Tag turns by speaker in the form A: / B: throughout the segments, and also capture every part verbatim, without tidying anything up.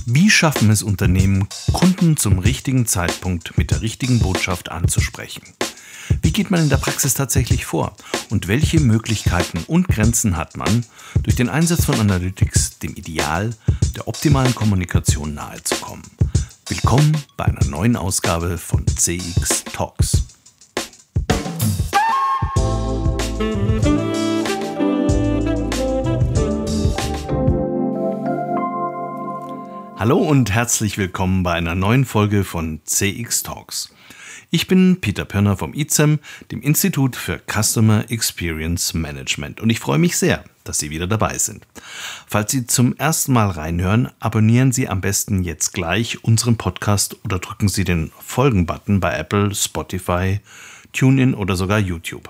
A: Wie schaffen es Unternehmen, Kunden zum richtigen Zeitpunkt mit der richtigen Botschaft anzusprechen? Wie geht man in der Praxis tatsächlich vor? Und welche Möglichkeiten und Grenzen hat man, durch den Einsatz von Analytics dem Ideal der optimalen Kommunikation nahezukommen? Willkommen bei einer neuen Ausgabe von C X Talks. Hallo und herzlich willkommen bei einer neuen Folge von C X Talks. Ich bin Peter Pirner vom I C E M, dem Institut für Customer Experience Management, und ich freue mich sehr, dass Sie wieder dabei sind. Falls Sie zum ersten Mal reinhören, abonnieren Sie am besten jetzt gleich unseren Podcast oder drücken Sie den Folgen-Button bei Apple, Spotify, TuneIn oder sogar YouTube.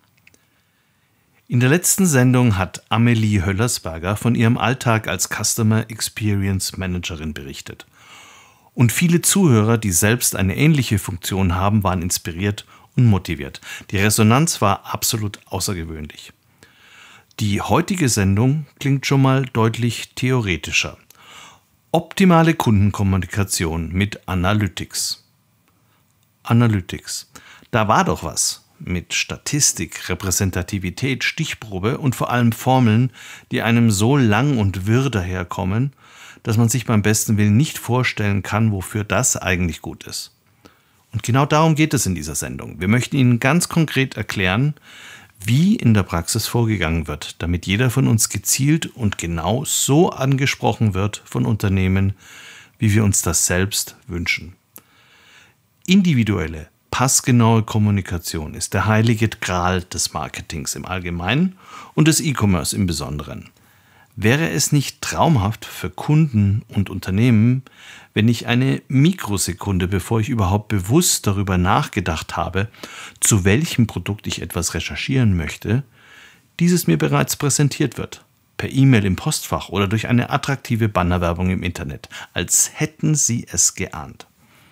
A: In der letzten Sendung hat Amelie Höllersberger von ihrem Alltag als Customer Experience Managerin berichtet. Und viele Zuhörer, die selbst eine ähnliche Funktion haben, waren inspiriert und motiviert. Die Resonanz war absolut außergewöhnlich. Die heutige Sendung klingt schon mal deutlich theoretischer. Optimale Kundenkommunikation mit Analytics. Analytics. Da war doch was. Mit Statistik, Repräsentativität, Stichprobe und vor allem Formeln, die einem so lang und wirr daherkommen, dass man sich beim besten Willen nicht vorstellen kann, wofür das eigentlich gut ist. Und genau darum geht es in dieser Sendung. Wir möchten Ihnen ganz konkret erklären, wie in der Praxis vorgegangen wird, damit jeder von uns gezielt und genau so angesprochen wird von Unternehmen, wie wir uns das selbst wünschen. Individuelle, passgenaue Kommunikation ist der heilige Gral des Marketings im Allgemeinen und des E-Commerce im Besonderen. Wäre es nicht traumhaft für Kunden und Unternehmen, wenn ich eine Mikrosekunde, bevor ich überhaupt bewusst darüber nachgedacht habe, zu welchem Produkt ich etwas recherchieren möchte, dieses mir bereits präsentiert wird, per E-Mail im Postfach oder durch eine attraktive Bannerwerbung im Internet, als hätten Sie es geahnt.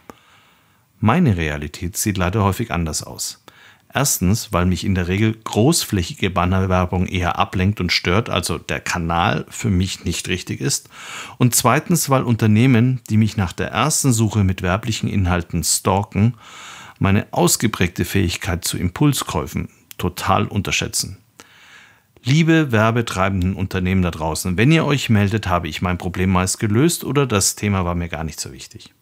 A: Meine Realität sieht leider häufig anders aus. Erstens, weil mich in der Regel großflächige Bannerwerbung eher ablenkt und stört, also der Kanal für mich nicht richtig ist. Und zweitens, weil Unternehmen, die mich nach der ersten Suche mit werblichen Inhalten stalken, meine ausgeprägte Fähigkeit zu Impulskäufen total unterschätzen. Liebe werbetreibenden Unternehmen da draußen, wenn ihr euch meldet, habe ich mein Problem meist gelöst oder das Thema war mir gar nicht so wichtig.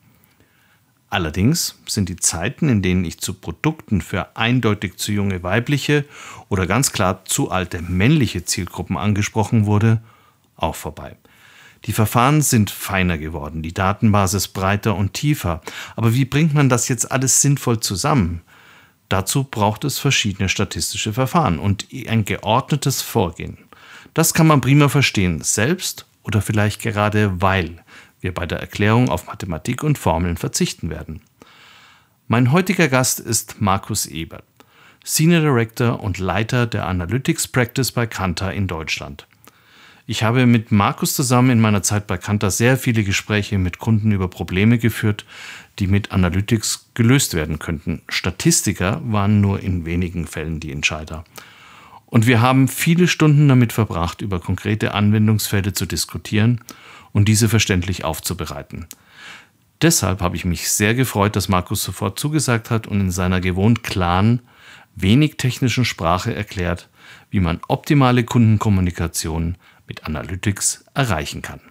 A: Allerdings sind die Zeiten, in denen ich zu Produkten für eindeutig zu junge weibliche oder ganz klar zu alte männliche Zielgruppen angesprochen wurde, auch vorbei. Die Verfahren sind feiner geworden, die Datenbasis breiter und tiefer. Aber wie bringt man das jetzt alles sinnvoll zusammen? Dazu braucht es verschiedene statistische Verfahren und ein geordnetes Vorgehen. Das kann man prima verstehen, selbst oder vielleicht gerade weil wir bei der Erklärung auf Mathematik und Formeln verzichten werden. Mein heutiger Gast ist Markus Ebert, Senior Director und Leiter der Analytics Practice bei Kantar in Deutschland. Ich habe mit Markus zusammen in meiner Zeit bei Kantar sehr viele Gespräche mit Kunden über Probleme geführt, die mit Analytics gelöst werden könnten. Statistiker waren nur in wenigen Fällen die Entscheider. Und wir haben viele Stunden damit verbracht, über konkrete Anwendungsfälle zu diskutieren und diese verständlich aufzubereiten. Deshalb habe ich mich sehr gefreut, dass Markus sofort zugesagt hat und in seiner gewohnt klaren, wenig technischen Sprache erklärt, wie man optimale Kundenkommunikation mit Analytics erreichen kann.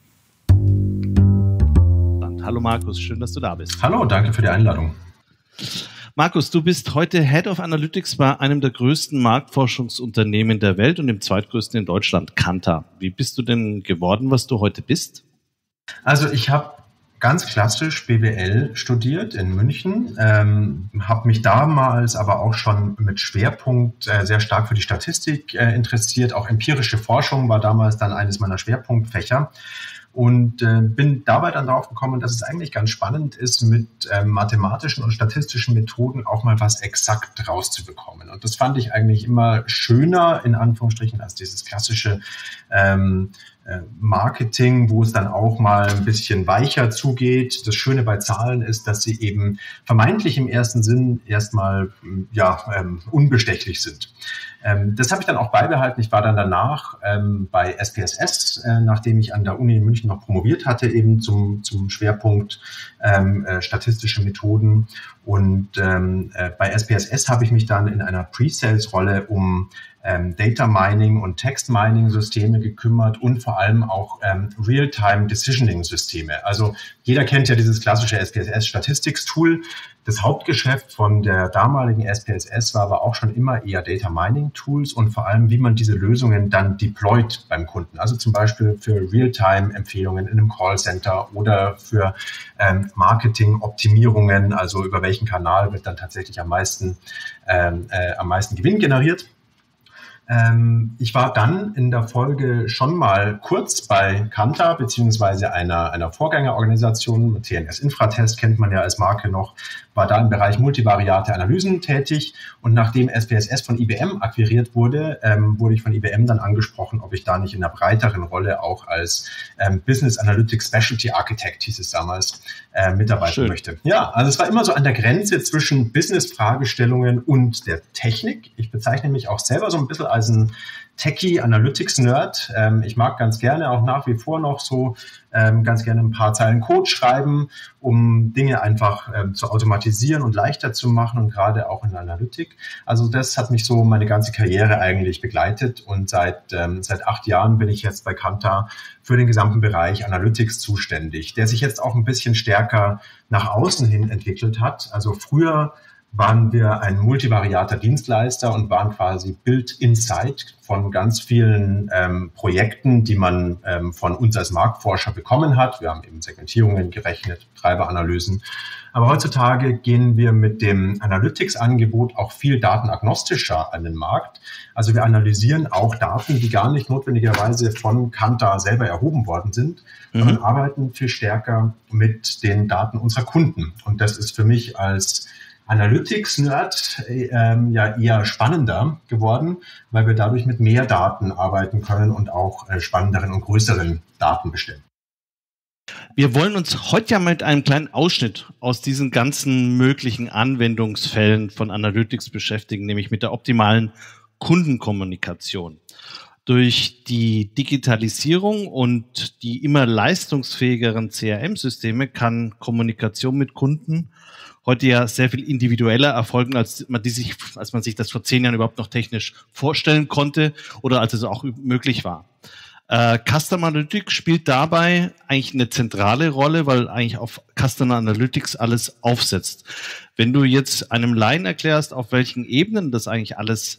A: Hallo Markus, schön, dass du da bist.
B: Hallo, danke für die Einladung.
A: Markus, du bist heute Head of Analytics bei einem der größten Marktforschungsunternehmen der Welt und dem zweitgrößten in Deutschland, Kantar. Wie bist du denn geworden, was du heute bist?
B: Also ich habe ganz klassisch B W L studiert in München, ähm, habe mich damals aber auch schon mit Schwerpunkt äh, sehr stark für die Statistik äh, interessiert. Auch empirische Forschung war damals dann eines meiner Schwerpunktfächer. Und äh, bin dabei dann drauf gekommen, dass es eigentlich ganz spannend ist, mit äh, mathematischen und statistischen Methoden auch mal was exakt rauszubekommen. Und das fand ich eigentlich immer schöner, in Anführungsstrichen, als dieses klassische ähm, Marketing, wo es dann auch mal ein bisschen weicher zugeht. Das Schöne bei Zahlen ist, dass sie eben vermeintlich im ersten Sinn erstmal ja, ähm, unbestechlich sind. Ähm, das habe ich dann auch beibehalten. Ich war dann danach ähm, bei S P S S, äh, nachdem ich an der Uni in München noch promoviert hatte, eben zum, zum Schwerpunkt ähm, äh, statistische Methoden. Und ähm, äh, bei S P S S habe ich mich dann in einer Pre-Sales-Rolle um ähm, Data Mining und Text Mining Systeme gekümmert und vor allem auch ähm, Real-Time Decisioning Systeme. Also jeder kennt ja dieses klassische S P S S Statistics-Tool. Das Hauptgeschäft von der damaligen S P S S war aber auch schon immer eher Data Mining Tools und vor allem, wie man diese Lösungen dann deployt beim Kunden. Also zum Beispiel für Real-Time-Empfehlungen in einem Callcenter oder für ähm, Marketing-Optimierungen, also über welchen Kanal wird dann tatsächlich am meisten, ähm, äh, am meisten Gewinn generiert. Ähm, ich war dann in der Folge schon mal kurz bei Kantar, beziehungsweise einer, einer Vorgängerorganisation, T N S Infratest kennt man ja als Marke noch, war da im Bereich multivariate Analysen tätig. Und nachdem S P S S von I B M akquiriert wurde, ähm, wurde ich von I B M dann angesprochen, ob ich da nicht in einer breiteren Rolle auch als ähm, Business Analytics Specialty Architect, hieß es damals, äh, mitarbeiten Schön. möchte. Ja, also es war immer so an der Grenze zwischen Business-Fragestellungen und der Technik. Ich bezeichne mich auch selber so ein bisschen als ein Techie, Analytics-Nerd. Ähm, ich mag ganz gerne auch nach wie vor noch so ähm, ganz gerne ein paar Zeilen Code schreiben, um Dinge einfach ähm, zu automatisieren und leichter zu machen und gerade auch in der Analytik. Also das hat mich so meine ganze Karriere eigentlich begleitet und seit ähm, seit acht Jahren bin ich jetzt bei Kantar für den gesamten Bereich Analytics zuständig, der sich jetzt auch ein bisschen stärker nach außen hin entwickelt hat. Also früher waren wir ein multivariater Dienstleister und waren quasi Build Insight von ganz vielen ähm, Projekten, die man ähm, von uns als Marktforscher bekommen hat. Wir haben eben Segmentierungen gerechnet, Treiberanalysen. Aber heutzutage gehen wir mit dem Analytics-Angebot auch viel datenagnostischer an den Markt. Also wir analysieren auch Daten, die gar nicht notwendigerweise von Kantar selber erhoben worden sind, mhm. sondern arbeiten viel stärker mit den Daten unserer Kunden. Und das ist für mich als Analytics-Nerd ähm, ja eher spannender geworden, weil wir dadurch mit mehr Daten arbeiten können und auch äh, spannenderen und größeren Datenbeständen.
A: Wir wollen uns heute ja mit einem kleinen Ausschnitt aus diesen ganzen möglichen Anwendungsfällen von Analytics beschäftigen, nämlich mit der optimalen Kundenkommunikation. Durch die Digitalisierung und die immer leistungsfähigeren C R M-Systeme kann Kommunikation mit Kunden heute ja sehr viel individueller erfolgen, als man, die sich, als man sich das vor zehn Jahren überhaupt noch technisch vorstellen konnte oder als es auch möglich war. Äh, Customer Analytics spielt dabei eigentlich eine zentrale Rolle, weil eigentlich auf Customer Analytics alles aufsetzt. Wenn du jetzt einem Laien erklärst, auf welchen Ebenen das eigentlich alles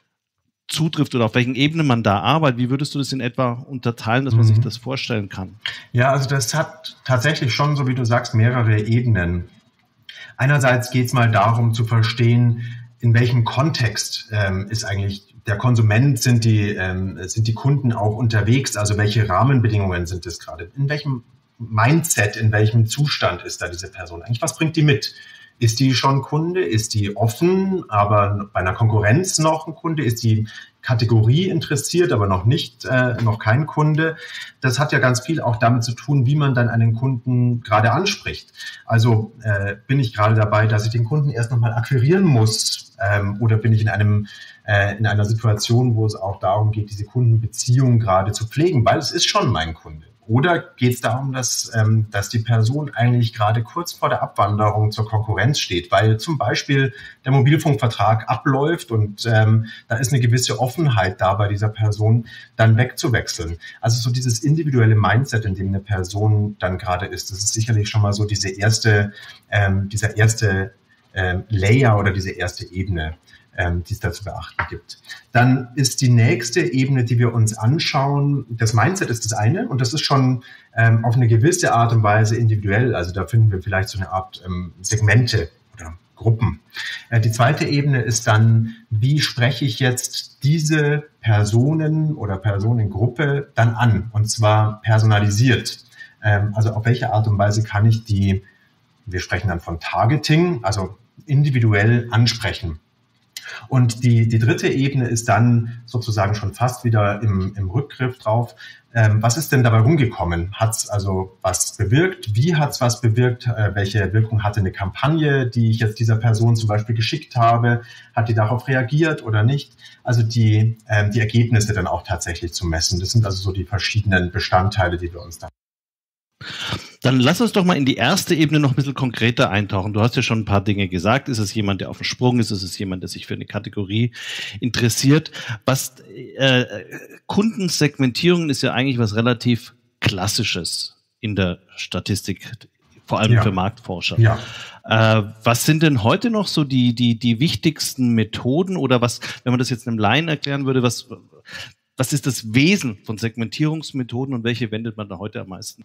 A: zutrifft oder auf welchen Ebenen man da arbeitet, wie würdest du das in etwa unterteilen, dass man mhm. sich das vorstellen kann?
B: Ja, also das hat tatsächlich schon, so wie du sagst, mehrere Ebenen. Einerseits geht es mal darum zu verstehen, in welchem Kontext ähm, ist eigentlich der Konsument, sind die, ähm, sind die Kunden auch unterwegs, also welche Rahmenbedingungen sind es gerade, in welchem Mindset, in welchem Zustand ist da diese Person eigentlich, was bringt die mit? Ist die schon Kunde? Ist die offen, aber bei einer Konkurrenz noch ein Kunde? Ist die Kategorie interessiert, aber noch nicht, äh, noch kein Kunde? Das hat ja ganz viel auch damit zu tun, wie man dann einen Kunden gerade anspricht. Also äh, bin ich gerade dabei, dass ich den Kunden erst nochmal akquirieren muss, ähm, oder bin ich in einem äh, in einer Situation, wo es auch darum geht, diese Kundenbeziehung gerade zu pflegen, weil es ist schon mein Kunde. Oder geht es darum, dass, ähm, dass die Person eigentlich gerade kurz vor der Abwanderung zur Konkurrenz steht, weil zum Beispiel der Mobilfunkvertrag abläuft und ähm, da ist eine gewisse Offenheit da bei dieser Person, dann wegzuwechseln. Also so dieses individuelle Mindset, in dem eine Person dann gerade ist, das ist sicherlich schon mal so diese erste, ähm, dieser erste ähm, Layer oder diese erste Ebene, Ähm, die es da zu beachten gibt. Dann ist die nächste Ebene, die wir uns anschauen, das Mindset ist das eine und das ist schon ähm, auf eine gewisse Art und Weise individuell, also da finden wir vielleicht so eine Art ähm, Segmente oder Gruppen. Äh, die zweite Ebene ist dann, wie spreche ich jetzt diese Personen oder Personengruppe dann an und zwar personalisiert. Ähm, also auf welche Art und Weise kann ich die, wir sprechen dann von Targeting, also individuell ansprechen. Und die, die dritte Ebene ist dann sozusagen schon fast wieder im, im Rückgriff drauf. Ähm, was ist denn dabei rumgekommen? Hat es also was bewirkt? Wie hat es was bewirkt? Äh, welche Wirkung hatte eine Kampagne, die ich jetzt dieser Person zum Beispiel geschickt habe? Hat die darauf reagiert oder nicht? Also die, ähm, die Ergebnisse dann auch tatsächlich zu messen. Das sind also so die verschiedenen Bestandteile, die wir uns da.
A: Dann lass uns doch mal in die erste Ebene noch ein bisschen konkreter eintauchen. Du hast ja schon ein paar Dinge gesagt. Ist es jemand, der auf dem Sprung ist? Ist es jemand, der sich für eine Kategorie interessiert? Was äh, Kundensegmentierung ist ja eigentlich was relativ Klassisches in der Statistik, vor allem ja. für Marktforscher.
B: Ja.
A: Äh, was sind denn heute noch so die die die wichtigsten Methoden oder was, wenn man das jetzt einem Laien erklären würde, was Was ist das Wesen von Segmentierungsmethoden und welche wendet man da heute am meisten?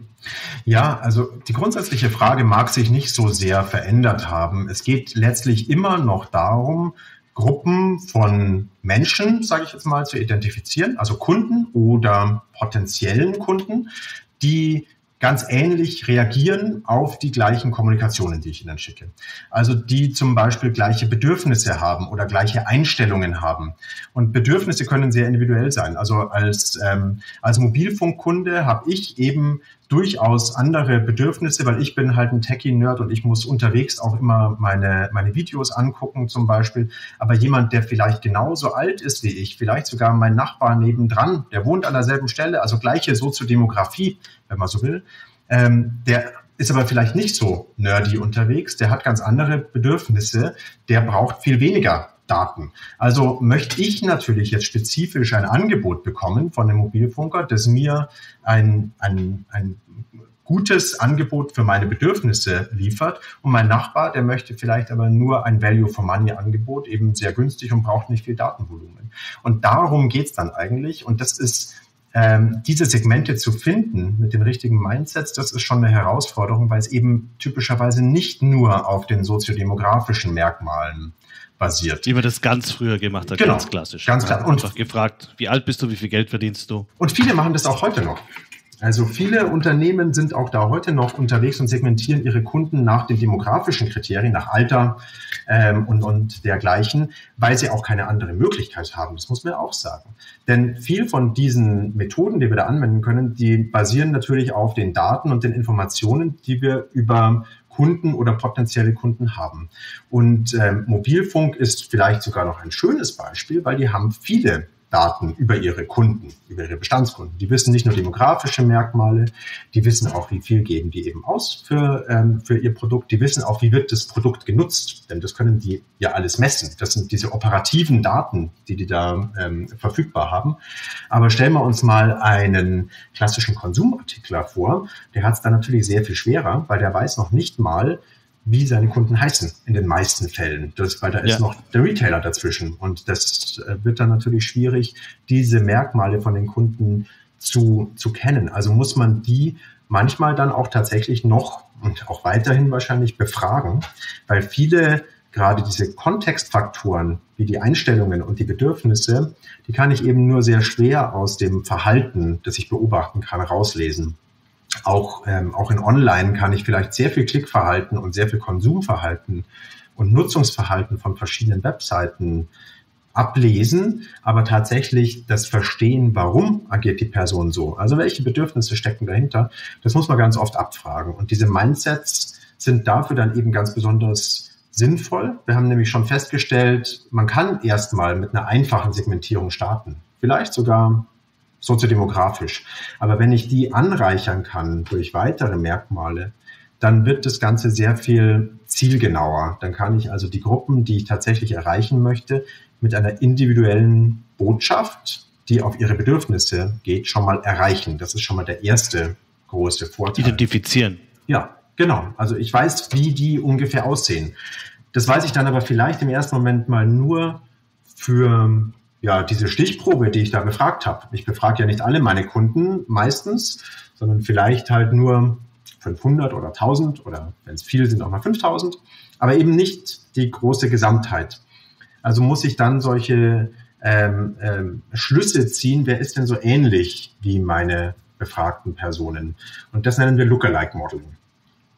B: Ja, also die grundsätzliche Frage mag sich nicht so sehr verändert haben. Es geht letztlich immer noch darum, Gruppen von Menschen, sage ich jetzt mal, zu identifizieren, also Kunden oder potenziellen Kunden, die ganz ähnlich reagieren auf die gleichen Kommunikationen, die ich ihnen schicke. Also die zum Beispiel gleiche Bedürfnisse haben oder gleiche Einstellungen haben. Und Bedürfnisse können sehr individuell sein. Also als, ähm, als Mobilfunkkunde habe ich eben durchaus andere Bedürfnisse, weil ich bin halt ein Techie-Nerd und ich muss unterwegs auch immer meine, meine Videos angucken zum Beispiel. Aber jemand, der vielleicht genauso alt ist wie ich, vielleicht sogar mein Nachbar nebendran, der wohnt an derselben Stelle, also gleiche Soziodemografie, wenn man so will, ähm, der ist aber vielleicht nicht so nerdy unterwegs, der hat ganz andere Bedürfnisse, der braucht viel weniger Daten. Also möchte ich natürlich jetzt spezifisch ein Angebot bekommen von dem Mobilfunker, das mir ein, ein, ein gutes Angebot für meine Bedürfnisse liefert. Und mein Nachbar, der möchte vielleicht aber nur ein Value-for-Money-Angebot, eben sehr günstig und braucht nicht viel Datenvolumen. Und darum geht's dann eigentlich. Und das ist, ähm, diese Segmente zu finden mit den richtigen Mindsets, das ist schon eine Herausforderung, weil es eben typischerweise nicht nur auf den soziodemografischen Merkmalen basiert.
A: Wie man das ganz früher gemacht hat,
B: genau,
A: ganz klassisch.
B: Ganz klar.
A: Und einfach gefragt, wie alt bist du, wie viel Geld verdienst du?
B: Und viele machen das auch heute noch. Also viele Unternehmen sind auch da heute noch unterwegs und segmentieren ihre Kunden nach den demografischen Kriterien, nach Alter ähm, und, und dergleichen, weil sie auch keine andere Möglichkeit haben. Das muss man auch sagen. Denn viel von diesen Methoden, die wir da anwenden können, die basieren natürlich auf den Daten und den Informationen, die wir über Kunden oder potenzielle Kunden haben. Und ähm, Mobilfunk ist vielleicht sogar noch ein schönes Beispiel, weil die haben viele Daten über ihre Kunden, über ihre Bestandskunden. Die wissen nicht nur demografische Merkmale, die wissen auch, wie viel geben die eben aus für, ähm, für ihr Produkt. Die wissen auch, wie wird das Produkt genutzt, denn das können die ja alles messen. Das sind diese operativen Daten, die die da ähm, verfügbar haben. Aber stellen wir uns mal einen klassischen Konsumartikler vor, der hat es dann natürlich sehr viel schwerer, weil der weiß noch nicht mal, wie seine Kunden heißen in den meisten Fällen. Das, weil da ist ja noch der Retailer dazwischen. Und das wird dann natürlich schwierig, diese Merkmale von den Kunden zu, zu kennen. Also muss man die manchmal dann auch tatsächlich noch und auch weiterhin wahrscheinlich befragen, weil viele, gerade diese Kontextfaktoren, wie die Einstellungen und die Bedürfnisse, die kann ich eben nur sehr schwer aus dem Verhalten, das ich beobachten kann, rauslesen. Auch, ähm, auch in Online kann ich vielleicht sehr viel Klickverhalten und sehr viel Konsumverhalten und Nutzungsverhalten von verschiedenen Webseiten ablesen, aber tatsächlich das Verstehen, warum agiert die Person so, also welche Bedürfnisse stecken dahinter, das muss man ganz oft abfragen. Und diese Mindsets sind dafür dann eben ganz besonders sinnvoll. Wir haben nämlich schon festgestellt, man kann erstmal mit einer einfachen Segmentierung starten, vielleicht sogar soziodemografisch. Aber wenn ich die anreichern kann durch weitere Merkmale, dann wird das Ganze sehr viel zielgenauer. Dann kann ich also die Gruppen, die ich tatsächlich erreichen möchte, mit einer individuellen Botschaft, die auf ihre Bedürfnisse geht, schon mal erreichen. Das ist schon mal der erste große Vorteil.
A: Identifizieren.
B: Ja, genau. Also ich weiß, wie die ungefähr aussehen. Das weiß ich dann aber vielleicht im ersten Moment mal nur für ja, diese Stichprobe, die ich da befragt habe. Ich befrage ja nicht alle meine Kunden meistens, sondern vielleicht halt nur fünfhundert oder tausend oder wenn es viele sind, auch mal fünftausend, aber eben nicht die große Gesamtheit. Also muss ich dann solche ähm, ähm, Schlüsse ziehen, wer ist denn so ähnlich wie meine befragten Personen? Und das nennen wir Lookalike Modeling.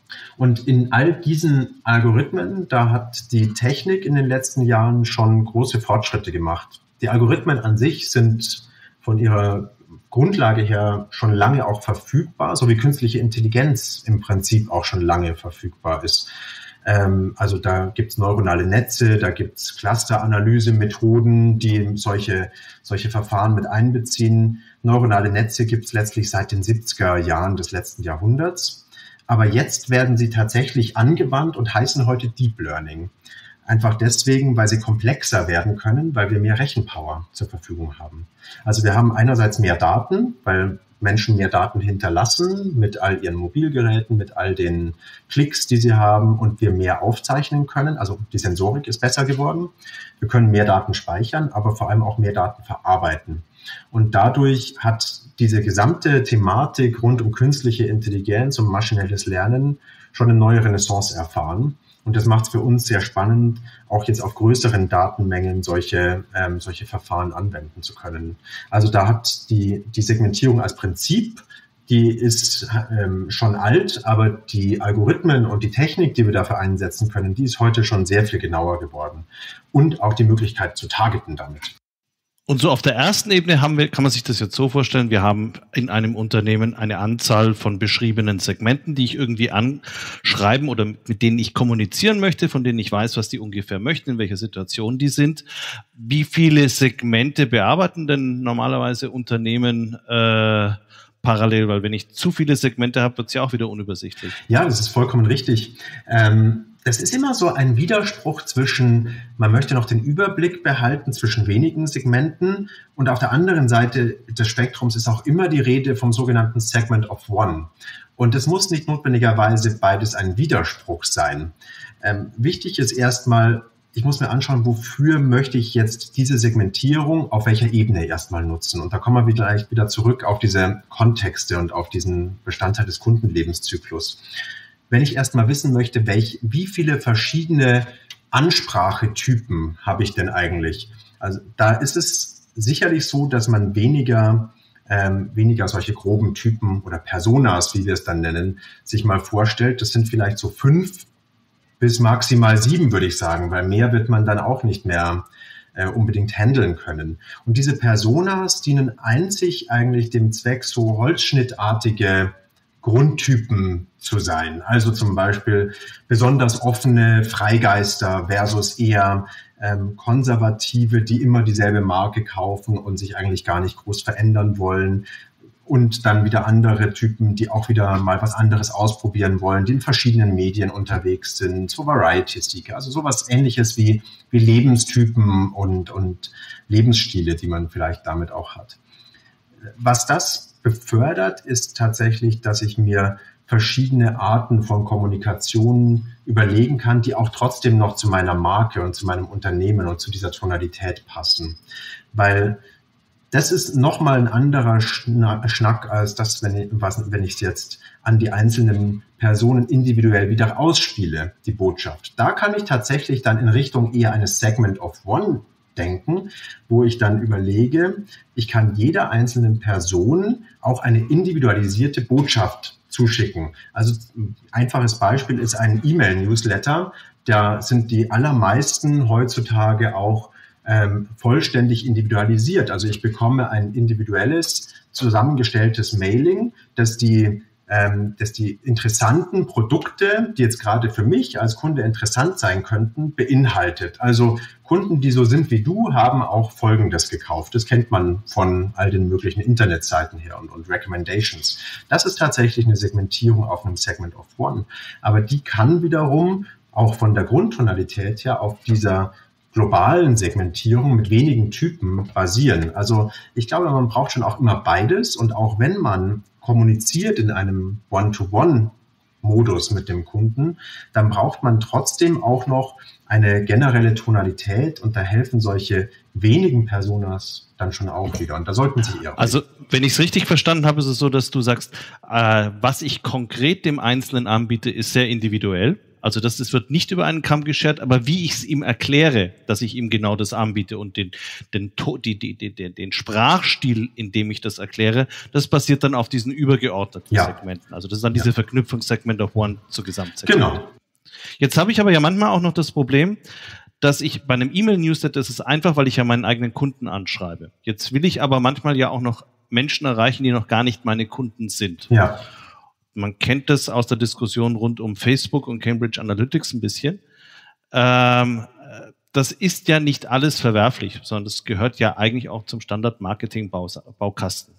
B: Und in all diesen Algorithmen, da hat die Technik in den letzten Jahren schon große Fortschritte gemacht. Die Algorithmen an sich sind von ihrer Grundlage her schon lange auch verfügbar, so wie künstliche Intelligenz im Prinzip auch schon lange verfügbar ist. Ähm, also da gibt es neuronale Netze, da gibt es Clusteranalyse-Methoden, die solche, solche Verfahren mit einbeziehen. Neuronale Netze gibt es letztlich seit den siebziger Jahren des letzten Jahrhunderts. Aber jetzt werden sie tatsächlich angewandt und heißen heute Deep Learning. Einfach deswegen, weil sie komplexer werden können, weil wir mehr Rechenpower zur Verfügung haben. Also wir haben einerseits mehr Daten, weil Menschen mehr Daten hinterlassen mit all ihren Mobilgeräten, mit all den Klicks, die sie haben und wir mehr aufzeichnen können. Also die Sensorik ist besser geworden. Wir können mehr Daten speichern, aber vor allem auch mehr Daten verarbeiten. Und dadurch hat diese gesamte Thematik rund um künstliche Intelligenz und maschinelles Lernen schon eine neue Renaissance erfahren. Und das macht es für uns sehr spannend, auch jetzt auf größeren Datenmengen solche, ähm, solche Verfahren anwenden zu können. Also da hat die, die Segmentierung als Prinzip, die ist ähm, schon alt, aber die Algorithmen und die Technik, die wir dafür einsetzen können, die ist heute schon sehr viel genauer geworden. Und auch die Möglichkeit zu targeten damit.
A: Und so auf der ersten Ebene haben wir, kann man sich das jetzt so vorstellen, wir haben in einem Unternehmen eine Anzahl von beschriebenen Segmenten, die ich irgendwie anschreiben oder mit denen ich kommunizieren möchte, von denen ich weiß, was die ungefähr möchten, in welcher Situation die sind. Wie viele Segmente bearbeiten denn normalerweise Unternehmen äh, parallel? Weil wenn ich zu viele Segmente habe, wird es ja auch wieder unübersichtlich.
B: Ja, das ist vollkommen richtig. Ähm Das ist immer so ein Widerspruch zwischen, man möchte noch den Überblick behalten zwischen wenigen Segmenten und auf der anderen Seite des Spektrums ist auch immer die Rede vom sogenannten Segment of One. Und es muss nicht notwendigerweise beides ein Widerspruch sein. Ähm, wichtig ist erstmal, ich muss mir anschauen, wofür möchte ich jetzt diese Segmentierung auf welcher Ebene erstmal nutzen. Und da kommen wir vielleicht wieder zurück auf diese Kontexte und auf diesen Bestandteil des Kundenlebenszyklus. Wenn ich erstmal wissen möchte, welch, wie viele verschiedene Ansprachetypen habe ich denn eigentlich? Also da ist es sicherlich so, dass man weniger, ähm, weniger solche groben Typen oder Personas, wie wir es dann nennen, sich mal vorstellt. Das sind vielleicht so fünf bis maximal sieben, würde ich sagen, weil mehr wird man dann auch nicht mehr äh, unbedingt handeln können. Und diese Personas dienen einzig eigentlich dem Zweck, so holzschnittartige Grundtypen zu sein. Also zum Beispiel besonders offene Freigeister versus eher ähm, Konservative, die immer dieselbe Marke kaufen und sich eigentlich gar nicht groß verändern wollen. Und dann wieder andere Typen, die auch wieder mal was anderes ausprobieren wollen, die in verschiedenen Medien unterwegs sind, so Variety-Seeker, also sowas Ähnliches wie, wie Lebenstypen und, und Lebensstile, die man vielleicht damit auch hat. Was das befördert, ist tatsächlich, dass ich mir verschiedene Arten von Kommunikation überlegen kann, die auch trotzdem noch zu meiner Marke und zu meinem Unternehmen und zu dieser Tonalität passen. Weil das ist nochmal ein anderer Schnack als das, wenn ich, was, wenn ich es jetzt an die einzelnen Personen individuell wieder ausspiele, die Botschaft. Da kann ich tatsächlich dann in Richtung eher eines Segment of One denken, wo ich dann überlege, ich kann jeder einzelnen Person auch eine individualisierte Botschaft zuschicken. Also ein einfaches Beispiel ist ein E-Mail-Newsletter. Da sind die allermeisten heutzutage auch ähm, vollständig individualisiert. Also ich bekomme ein individuelles, zusammengestelltes Mailing, das die Ähm, dass die interessanten Produkte, die jetzt gerade für mich als Kunde interessant sein könnten, beinhaltet. Also Kunden, die so sind wie du, haben auch Folgendes gekauft. Das kennt man von all den möglichen Internetseiten her und, und Recommendations. Das ist tatsächlich eine Segmentierung auf einem Segment of One. Aber die kann wiederum auch von der Grundtonalität her auf dieser globalen Segmentierung mit wenigen Typen basieren. Also ich glaube, man braucht schon auch immer beides. Und auch wenn man kommuniziert in einem One-to-One-Modus mit dem Kunden, dann braucht man trotzdem auch noch eine generelle Tonalität und da helfen solche wenigen Personas dann schon auch wieder. Und da sollten Sie eher.
A: Also, wenn ich es richtig verstanden habe, ist es so, dass du sagst, äh, was ich konkret dem Einzelnen anbiete, ist sehr individuell. Also das, das wird nicht über einen Kamm geschert, aber wie ich es ihm erkläre, dass ich ihm genau das anbiete und den, den, die, die, die, den, den Sprachstil, in dem ich das erkläre, das basiert dann auf diesen übergeordneten ja. Segmenten. Also das ist dann diese ja. Verknüpfungssegment of One zu Gesamtsegment.
B: Genau.
A: Jetzt habe ich aber ja manchmal auch noch das Problem, dass ich bei einem E-Mail-Newsletter, das ist einfach, weil ich ja meinen eigenen Kunden anschreibe. Jetzt will ich aber manchmal ja auch noch Menschen erreichen, die noch gar nicht meine Kunden sind.
B: Ja.
A: Man kennt das aus der Diskussion rund um Facebook und Cambridge Analytics ein bisschen. Ähm, das ist ja nicht alles verwerflich, sondern das gehört ja eigentlich auch zum Standard-Marketing-Baukasten.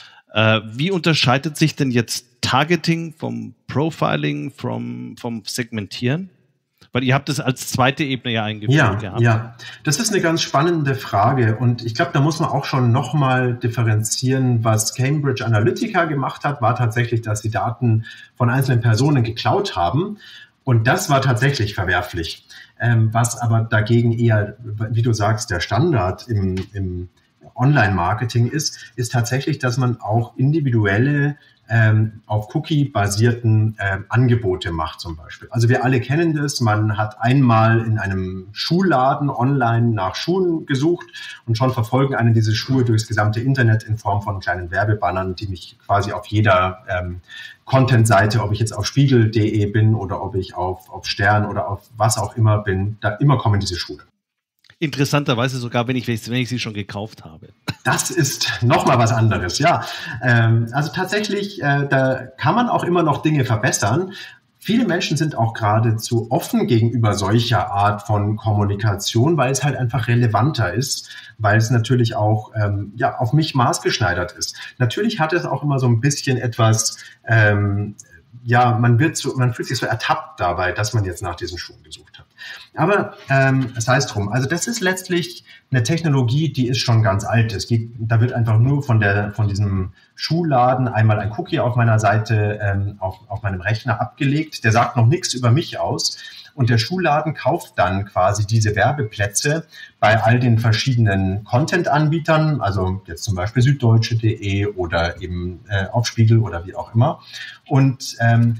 A: Äh, wie unterscheidet sich denn jetzt Targeting vom Profiling, vom, vom Segmentieren? Weil ihr habt es als zweite Ebene ja eingeführt
B: ja,
A: gehabt.
B: Ja, das ist eine ganz spannende Frage und ich glaube, da muss man auch schon nochmal differenzieren. Was Cambridge Analytica gemacht hat, war tatsächlich, dass sie Daten von einzelnen Personen geklaut haben und das war tatsächlich verwerflich. Ähm, was aber dagegen eher, wie du sagst, der Standard im, im Online-Marketing ist, ist tatsächlich, dass man auch individuelle Ähm, auf Cookie-basierten ähm, Angebote macht zum Beispiel. Also wir alle kennen das, man hat einmal in einem Schuhladen online nach Schuhen gesucht und schon verfolgen einen diese Schuhe durchs gesamte Internet in Form von kleinen Werbebannern, die mich quasi auf jeder ähm, Content-Seite, ob ich jetzt auf spiegel punkt de bin oder ob ich auf, auf Stern oder auf was auch immer bin, da immer kommen diese Schuhe.
A: Interessanterweise sogar, wenn ich, wenn ich sie schon gekauft habe.
B: Das ist nochmal was anderes, ja. Ähm, also tatsächlich, äh, da kann man auch immer noch Dinge verbessern. Viele Menschen sind auch geradezu offen gegenüber solcher Art von Kommunikation, weil es halt einfach relevanter ist, weil es natürlich auch ähm, ja auf mich maßgeschneidert ist. Natürlich hat es auch immer so ein bisschen etwas, ähm, ja, man wird so, man fühlt sich so ertappt dabei, dass man jetzt nach diesen Schuhen gesucht hat. Aber ähm, sei es drum. Also das ist letztlich eine Technologie, die ist schon ganz alt. Es geht, da wird einfach nur von der von diesem Schuhladen einmal ein Cookie auf meiner Seite ähm, auf, auf meinem Rechner abgelegt. Der sagt noch nichts über mich aus. Und der Schuhladen kauft dann quasi diese Werbeplätze bei all den verschiedenen Content-Anbietern, also jetzt zum Beispiel süddeutsche punkt de oder eben äh, auf Spiegel oder wie auch immer. Und ähm,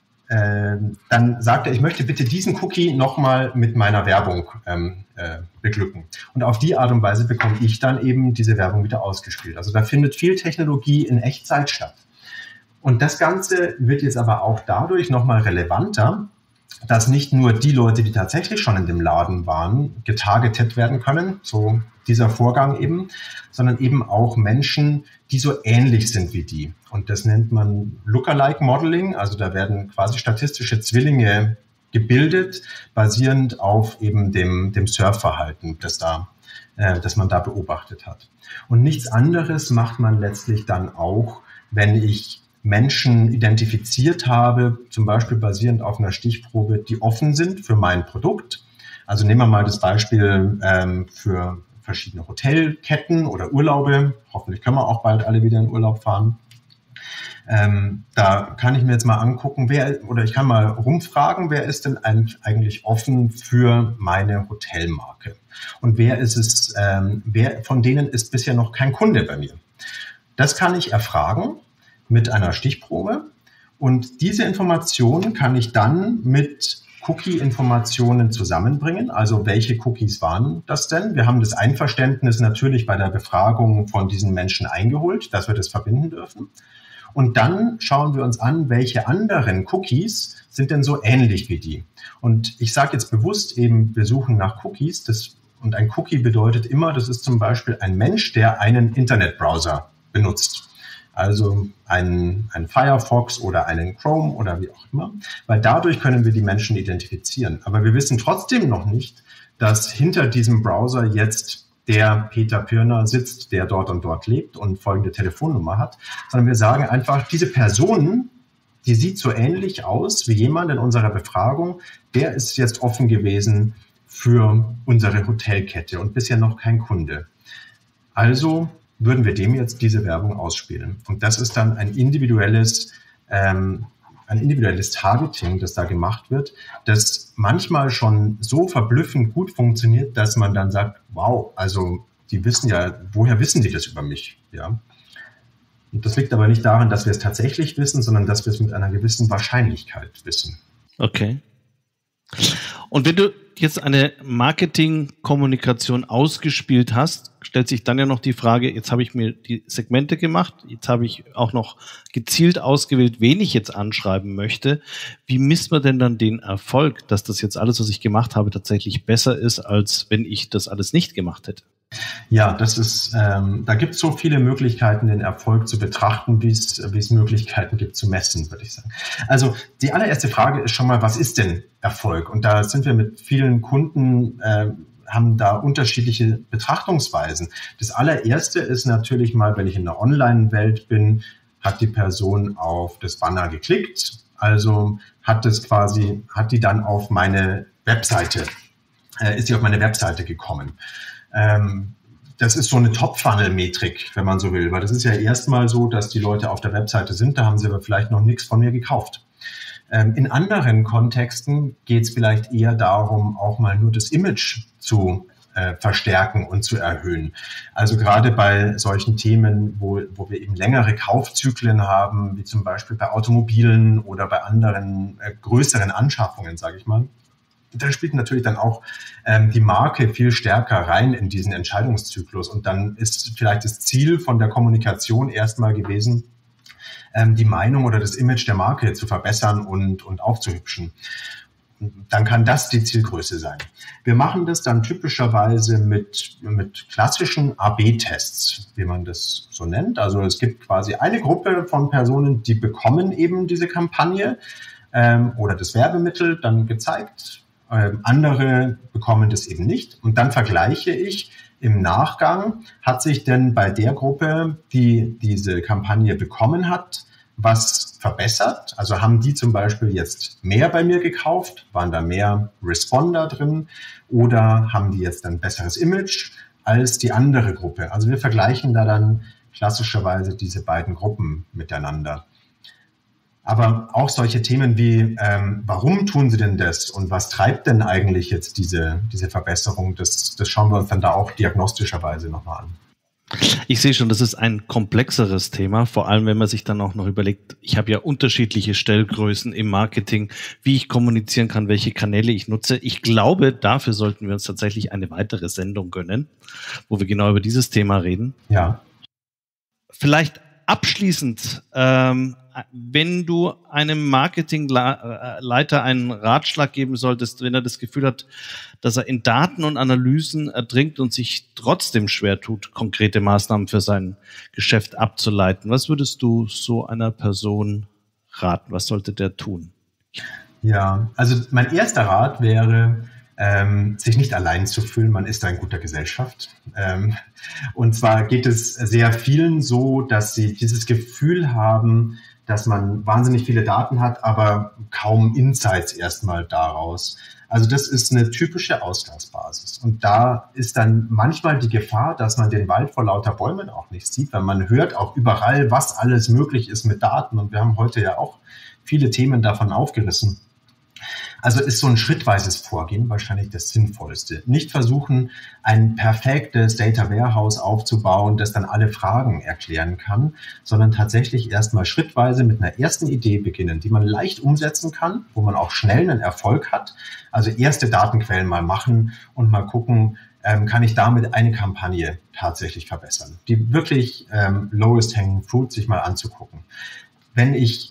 B: äh, dann sagt er, ich möchte bitte diesen Cookie nochmal mit meiner Werbung ähm, äh, beglücken. Und auf die Art und Weise bekomme ich dann eben diese Werbung wieder ausgespielt. Also da findet viel Technologie in Echtzeit statt. Und das Ganze wird jetzt aber auch dadurch nochmal relevanter, dass nicht nur die Leute, die tatsächlich schon in dem Laden waren, getargetet werden können, so dieser Vorgang eben, sondern eben auch Menschen, die so ähnlich sind wie die. Und das nennt man Lookalike Modeling, also da werden quasi statistische Zwillinge gebildet, basierend auf eben dem, dem Surfverhalten, das da, äh, das man da beobachtet hat. Und nichts anderes macht man letztlich dann auch, wenn ich Menschen identifiziert habe, zum Beispiel basierend auf einer Stichprobe, die offen sind für mein Produkt. Also nehmen wir mal das Beispiel ähm, für verschiedene Hotelketten oder Urlaube. Hoffentlich können wir auch bald alle wieder in Urlaub fahren. Ähm, da kann ich mir jetzt mal angucken, wer, oder ich kann mal rumfragen, wer ist denn eigentlich offen für meine Hotelmarke? Und wer ist es, ähm, wer von denen ist bisher noch kein Kunde bei mir? Das kann ich erfragen mit einer Stichprobe und diese Informationen kann ich dann mit Cookie-Informationen zusammenbringen. Also welche Cookies waren das denn? Wir haben das Einverständnis natürlich bei der Befragung von diesen Menschen eingeholt, dass wir das verbinden dürfen. Und dann schauen wir uns an, welche anderen Cookies sind denn so ähnlich wie die. Und ich sage jetzt bewusst eben, wir suchen nach Cookies. Das, und ein Cookie bedeutet immer, das ist zum Beispiel ein Mensch, der einen Internetbrowser benutzt. Also einen, einen Firefox oder einen Chrome oder wie auch immer, weil dadurch können wir die Menschen identifizieren. Aber wir wissen trotzdem noch nicht, dass hinter diesem Browser jetzt der Peter Pirner sitzt, der dort und dort lebt und folgende Telefonnummer hat, sondern wir sagen einfach, diese Person, die sieht so ähnlich aus wie jemand in unserer Befragung, der ist jetzt offen gewesen für unsere Hotelkette und bisher noch kein Kunde. Also würden wir dem jetzt diese Werbung ausspielen. Und das ist dann ein individuelles, ähm, ein individuelles Targeting, das da gemacht wird, das manchmal schon so verblüffend gut funktioniert, dass man dann sagt, wow, also die wissen ja, woher wissen die das über mich? Ja. Und das liegt aber nicht daran, dass wir es tatsächlich wissen, sondern dass wir es mit einer gewissen Wahrscheinlichkeit wissen.
A: Okay. Und wenn du jetzt eine Marketing-Kommunikation ausgespielt hast, stellt sich dann ja noch die Frage, jetzt habe ich mir die Segmente gemacht, jetzt habe ich auch noch gezielt ausgewählt, wen ich jetzt anschreiben möchte. Wie misst man denn dann den Erfolg, dass das jetzt alles, was ich gemacht habe, tatsächlich besser ist, als wenn ich das alles nicht gemacht hätte?
B: Ja, das ist, ähm, da gibt es so viele Möglichkeiten, den Erfolg zu betrachten, wie es wie es Möglichkeiten gibt zu messen, würde ich sagen. Also die allererste Frage ist schon mal, was ist denn Erfolg? Und da sind wir mit vielen Kunden, äh, haben da unterschiedliche Betrachtungsweisen. Das allererste ist natürlich mal, wenn ich in der Online-Welt bin, hat die Person auf das Banner geklickt, also hat es quasi, hat die dann auf meine Webseite, äh, ist sie auf meine Webseite gekommen. Ähm, das ist so eine Top-Funnel-Metrik, wenn man so will, weil das ist ja erstmal so, dass die Leute auf der Webseite sind, da haben sie aber vielleicht noch nichts von mir gekauft. Ähm, in anderen Kontexten geht es vielleicht eher darum, auch mal nur das Image zu äh, verstärken und zu erhöhen. Also gerade bei solchen Themen, wo, wo wir eben längere Kaufzyklen haben, wie zum Beispiel bei Automobilen oder bei anderen äh, größeren Anschaffungen, sage ich mal, da spielt natürlich dann auch ähm, die Marke viel stärker rein in diesen Entscheidungszyklus. Und dann ist vielleicht das Ziel von der Kommunikation erstmal gewesen, ähm, die Meinung oder das Image der Marke zu verbessern und, und aufzuhübschen. Dann kann das die Zielgröße sein. Wir machen das dann typischerweise mit, mit klassischen A B Tests, wie man das so nennt. Also es gibt quasi eine Gruppe von Personen, die bekommen eben diese Kampagne ähm, oder das Werbemittel dann gezeigt. Ähm, andere bekommen das eben nicht. Und dann vergleiche ich im Nachgang, hat sich denn bei der Gruppe, die diese Kampagne bekommen hat, was verbessert? Also haben die zum Beispiel jetzt mehr bei mir gekauft? Waren da mehr Responder drin? Oder haben die jetzt ein besseres Image als die andere Gruppe? Also wir vergleichen da dann klassischerweise diese beiden Gruppen miteinander. Aber auch solche Themen wie, ähm, warum tun sie denn das und was treibt denn eigentlich jetzt diese, diese Verbesserung, das, das schauen wir uns dann da auch diagnostischerweise nochmal an.
A: Ich sehe schon, das ist ein komplexeres Thema, vor allem wenn man sich dann auch noch überlegt, ich habe ja unterschiedliche Stellgrößen im Marketing, wie ich kommunizieren kann, welche Kanäle ich nutze. Ich glaube, dafür sollten wir uns tatsächlich eine weitere Sendung gönnen, wo wir genau über dieses Thema reden.
B: Ja.
A: Vielleicht abschließend, ähm, wenn du einem Marketingleiter einen Ratschlag geben solltest, wenn er das Gefühl hat, dass er in Daten und Analysen ertrinkt und sich trotzdem schwer tut, konkrete Maßnahmen für sein Geschäft abzuleiten, was würdest du so einer Person raten? Was sollte der tun?
B: Ja, also mein erster Rat wäre, ähm, sich nicht allein zu fühlen, man ist da in guter Gesellschaft. Ähm, und zwar geht es sehr vielen so, dass sie dieses Gefühl haben, dass man wahnsinnig viele Daten hat, aber kaum Insights erstmal daraus. Also das ist eine typische Ausgangsbasis. Und da ist dann manchmal die Gefahr, dass man den Wald vor lauter Bäumen auch nicht sieht, weil man hört auch überall, was alles möglich ist mit Daten. Und wir haben heute ja auch viele Themen davon aufgerissen. Also ist so ein schrittweises Vorgehen wahrscheinlich das Sinnvollste. Nicht versuchen, ein perfektes Data Warehouse aufzubauen, das dann alle Fragen erklären kann, sondern tatsächlich erstmal schrittweise mit einer ersten Idee beginnen, die man leicht umsetzen kann, wo man auch schnell einen Erfolg hat. Also erste Datenquellen mal machen und mal gucken, ähm, kann ich damit eine Kampagne tatsächlich verbessern. Die wirklich ähm, lowest hanging fruit sich mal anzugucken. Wenn ich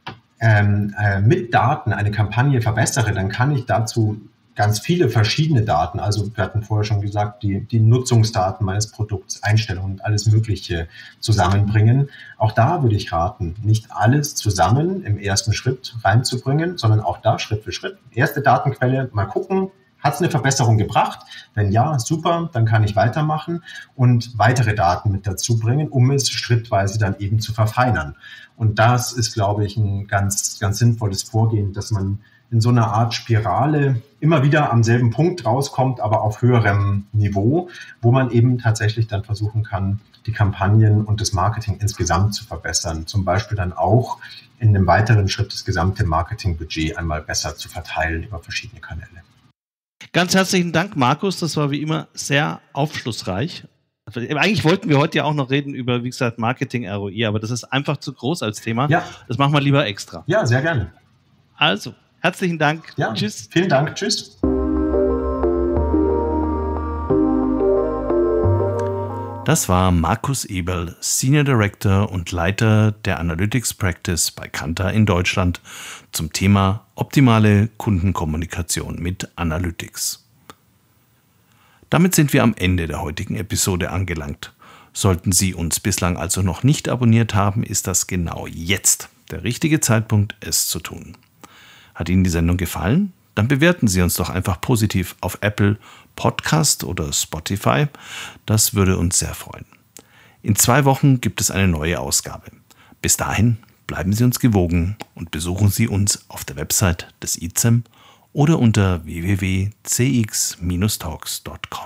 B: Ähm, äh, mit Daten eine Kampagne verbessere, dann kann ich dazu ganz viele verschiedene Daten, also wir hatten vorher schon gesagt, die, die Nutzungsdaten meines Produkts, Einstellungen und alles Mögliche zusammenbringen. Auch da würde ich raten, nicht alles zusammen im ersten Schritt reinzubringen, sondern auch da Schritt für Schritt. Erste Datenquelle, mal gucken, hat es eine Verbesserung gebracht? Wenn ja, super, dann kann ich weitermachen und weitere Daten mit dazu bringen, um es schrittweise dann eben zu verfeinern. Und das ist, glaube ich, ein ganz, ganz sinnvolles Vorgehen, dass man in so einer Art Spirale immer wieder am selben Punkt rauskommt, aber auf höherem Niveau, wo man eben tatsächlich dann versuchen kann, die Kampagnen und das Marketing insgesamt zu verbessern. Zum Beispiel dann auch in einem weiteren Schritt das gesamte Marketingbudget einmal besser zu verteilen über verschiedene Kanäle.
A: Ganz herzlichen Dank, Markus. Das war wie immer sehr aufschlussreich. Eigentlich wollten wir heute ja auch noch reden über, wie gesagt, Marketing-R O I, aber das ist einfach zu groß als Thema.
B: Ja.
A: Das machen wir lieber extra.
B: Ja, sehr gerne.
A: Also, Herzlichen Dank.
B: Ja, tschüss. Vielen Dank. Tschüss.
A: Das war Markus Eberl, Senior Director und Leiter der Analytics Practice bei Kantar in Deutschland zum Thema optimale Kundenkommunikation mit Analytics. Damit sind wir am Ende der heutigen Episode angelangt. Sollten Sie uns bislang also noch nicht abonniert haben, ist das genau jetzt der richtige Zeitpunkt, es zu tun. Hat Ihnen die Sendung gefallen? Dann bewerten Sie uns doch einfach positiv auf Apple Podcast oder Spotify. Das würde uns sehr freuen. In zwei Wochen gibt es eine neue Ausgabe. Bis dahin bleiben Sie uns gewogen und besuchen Sie uns auf der Website des I Z E M oder unter w w w punkt c x Bindestrich talks punkt com.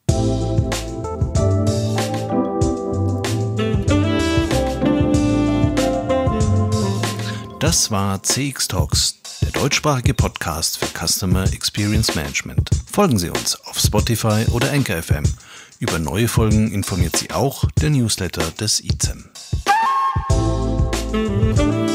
A: Das war C X Talks, der deutschsprachige Podcast für Customer Experience Management. Folgen Sie uns auf Spotify oder Anchor F M. Über neue Folgen informiert Sie auch der Newsletter des I Z E M.